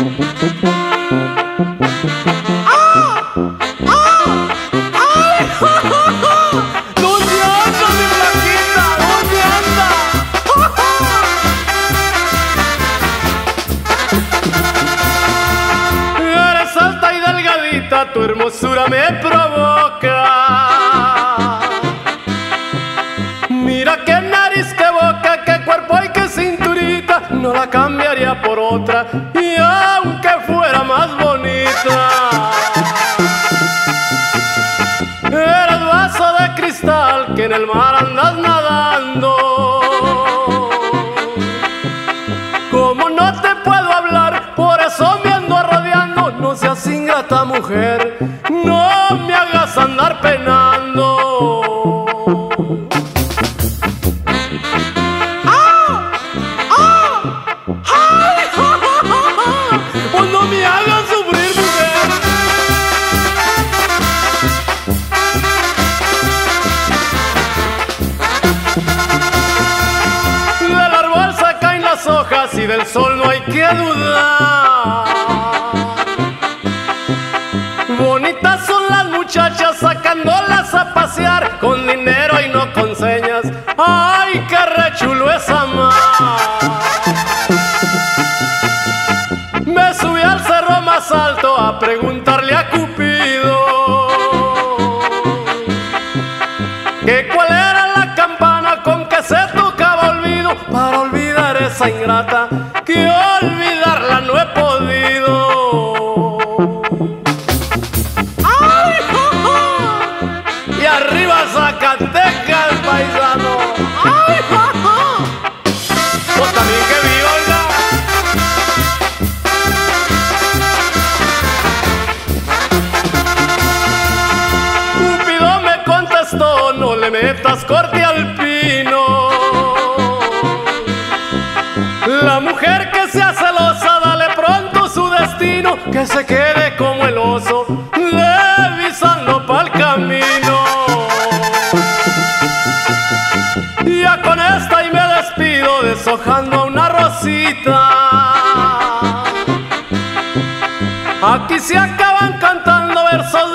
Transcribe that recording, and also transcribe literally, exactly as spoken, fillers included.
Tu hermosura me provoca. Mira qué nariz, qué boca, qué cuerpo y qué cinturita. No la cambiaría por otra, y aunque fuera más bonita. Eres vaso de cristal que en el mar andas nadando. Como no te puedo hablar, por eso me ando rodeando. No seas ingrata, mujer, no me hagas andar penando. ¡Ah! ¡Ah! ¡Ay! Pues no me hagas sufrir, mujer. Del árbol se caen las hojas y del sol no hay que dudar. Bonitas son las muchachas sacándolas a pasear, con dinero y no con señas. ¡Ay, qué rechulo es amar! Me subí al cerro más alto a preguntarle a Cupido que cuál era la campana con que se tocaba olvido, para olvidar esa ingrata que olvidarla no he podido. Arriba Zacatecas, paisano. ¡Ay, ja, ja! Pues también que viva, oiga. Cupido me contestó: no le metas corte al pino. La mujer que sea celosa, dale pronto su destino, que se quede como el oso, revisando pa'l camino. Ya con esta y me despido, deshojando a una rosita. Aquí se acaban cantando versos